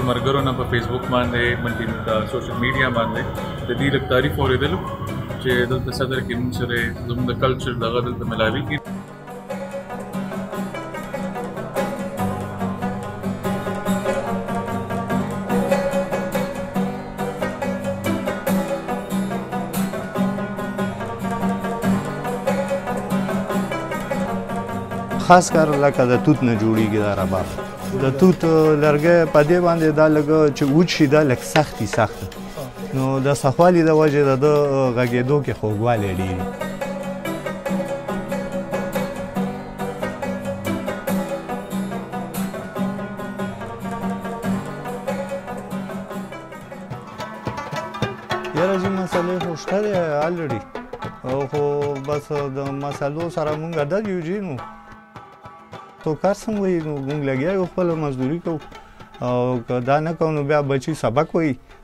مرګرو نه په فیسبوک باندې ملټي سوشل میډیا باندې د دې لږ تعریف اورېدلو چې دلته صدر کې موږ سره زموږ د کلچر دغه دلته ملاوي کړي. خاص کر لکه د توت نه جوړیږي دا رباب. د توت لرګی په دې باندې دا لږ چې وچ شي دا لږ سخته نو د سخوالي د وجې د ده غږېدو کې خوږوالی ډېر وي. یاره جي مسلې خو شته دی الرېډي خو بس د مسلو سره مونږ عادت یو جي نو تو کار څنګه وایي نو مونږ لګیا یو خپله مزدوري کوو او که دا نه کوو نو بیا بچي سبق وایي